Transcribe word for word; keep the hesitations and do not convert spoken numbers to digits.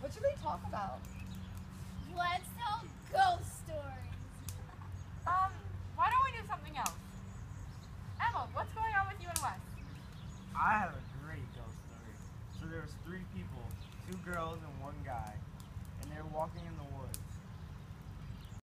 What should we talk about? Let's tell ghost stories. Um, why don't we do something else? Emma, what's going on with you and Wes? I have a great ghost story. So there was three people, two girls and one guy, and they were walking in the woods.